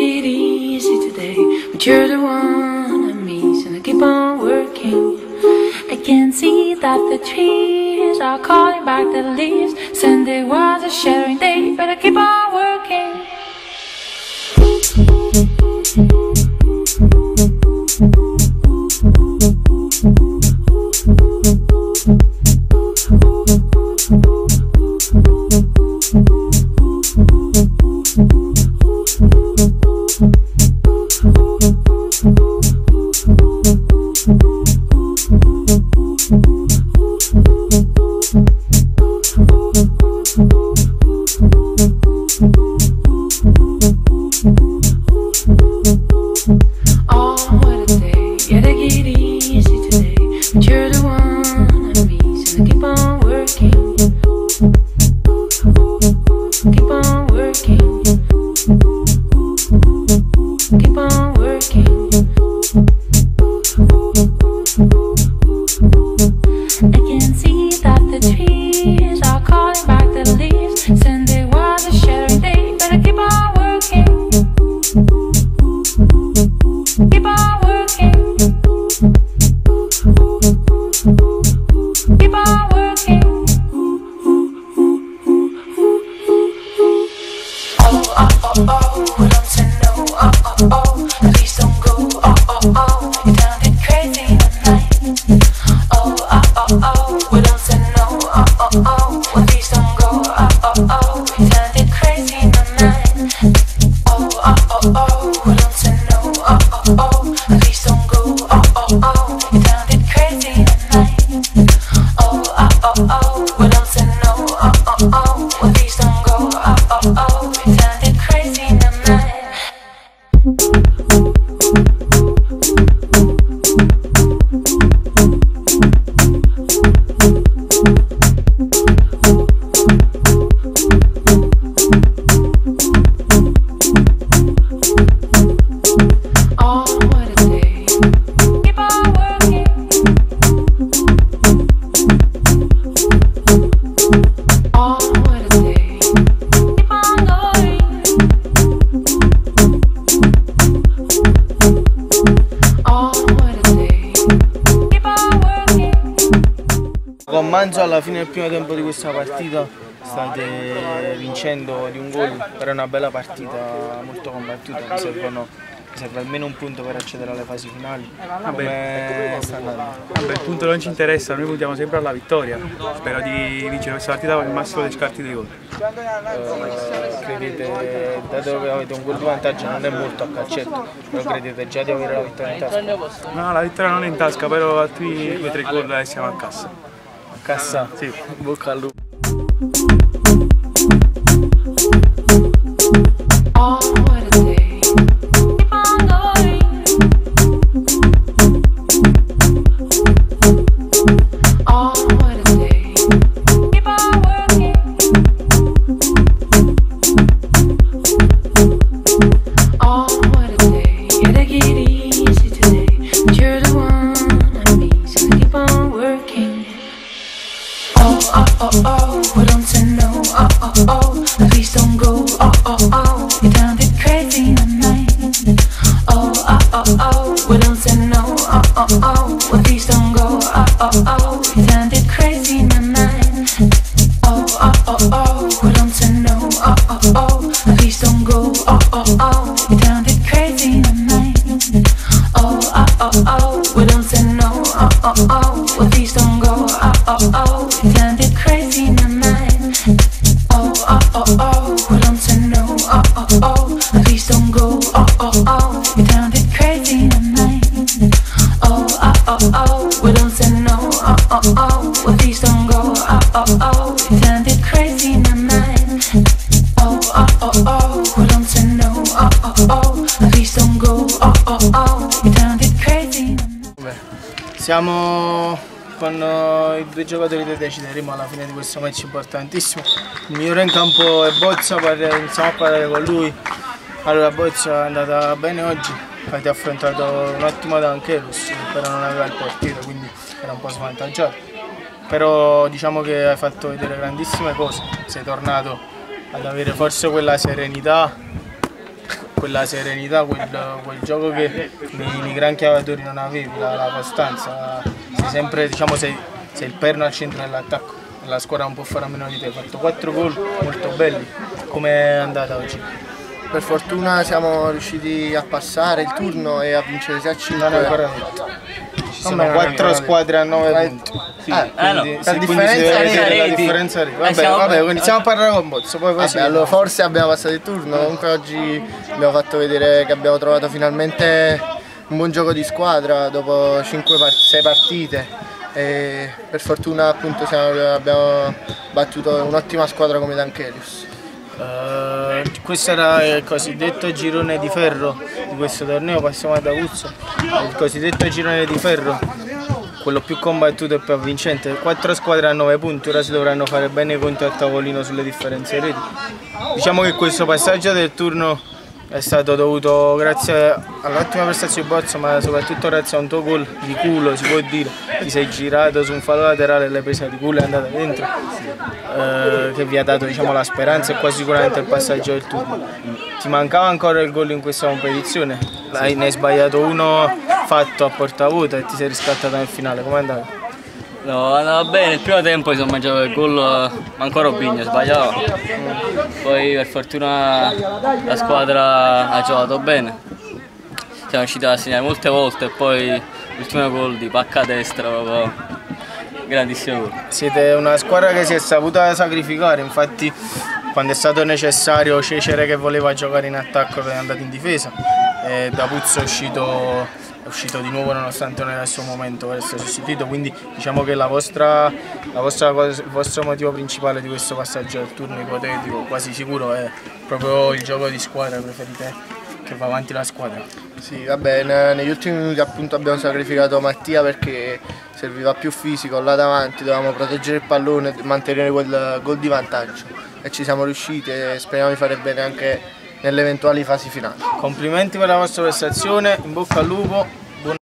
it easy today, but you're the one I miss, and I keep on working. I can see that the trees are calling back the leaves. Sunday was a shattering day, but I keep on working. Con Manzo alla fine del primo tempo di questa partita state vincendo di un gol, però è una bella partita, molto combattuta, mi serve almeno un punto per accedere alle fasi finali. Come sta andando? Vabbè, il punto non ci interessa, noi puntiamo sempre alla vittoria, spero di vincere questa partita con il massimo dei scarti dei gol. Credete, dato che avete un gol di vantaggio, non è molto a calcetto, però credete già di avere la vittoria in tasca? No, la vittoria non è in tasca, però altri 2 o 3 gol e siamo a cassa. Cassa? Sì. Bocca al lupo. Siamo con i 2 giocatori che decideremo alla fine di questo match importantissimo. Il migliore in campo è Bozza, iniziamo a parlare con lui. Allora Bozza, è andata bene oggi, avete affrontato un ottimo Dancherus, però non aveva il portiere, quindi era un po' svantaggiato. Però diciamo che hai fatto vedere grandissime cose, sei tornato ad avere forse quella serenità, quella serenità, quel gioco che nei gran chiavatori non avevi, la costanza, sei sempre, diciamo, sei il perno al centro dell'attacco, la squadra non può fare a meno di te, hai fatto 4 gol molto belli. Come è andata oggi? Per fortuna siamo riusciti a passare il turno e a vincere 6-5. Ci sono 4 squadre a 9 punti. Sì, no. la differenza vabbè, iniziamo a parlare con Bozzo, poi allora, forse abbiamo passato il turno, comunque oggi abbiamo fatto vedere che abbiamo trovato finalmente un buon gioco di squadra dopo 6 partite e per fortuna appunto abbiamo battuto un'ottima squadra come Danchelius. Questo era il cosiddetto girone di ferro di questo torneo, passiamo ad Aguzzo. Il cosiddetto girone di ferro, quello più combattuto e più avvincente. 4 squadre a 9 punti, ora si dovranno fare bene i conti a tavolino sulle differenze reti. Diciamo che questo passaggio del turno è stato dovuto grazie all'ottima prestazione di Bozzo, ma soprattutto grazie a un tuo gol di culo, si può dire. Ti sei girato su un fallo laterale e l'hai presa di culo e è andata dentro, che vi ha dato, diciamo, la speranza e quasi sicuramente il passaggio del turno. Ti mancava ancora il gol in questa competizione, ne hai sbagliato uno fatto a porta vuota e ti sei riscattato nel finale, com'è andato? No, andava bene, il primo tempo mi sono mangiato il gol, ma ancora Robinho sbagliava. Poi per fortuna la squadra ha giocato bene. Siamo riusciti a segnare molte volte e poi l'ultimo gol di pacca a destra, proprio grandissimo gol. Siete una squadra che si è saputa sacrificare, infatti quando è stato necessario Cecere che voleva giocare in attacco è andato in difesa e D'Apuzzo è uscito di nuovo nonostante non era il suo momento per essere sostituito, quindi diciamo che il vostro motivo principale di questo passaggio del turno ipotetico, quasi sicuro, è proprio il gioco di squadra, preferite che va avanti la squadra. Sì, va bene, negli ultimi minuti appunto abbiamo sacrificato Mattia perché serviva più fisico là davanti, dovevamo proteggere il pallone e mantenere quel gol di vantaggio e ci siamo riusciti e speriamo di fare bene anche nelle eventuali fasi finali. Complimenti per la vostra prestazione, in bocca al lupo.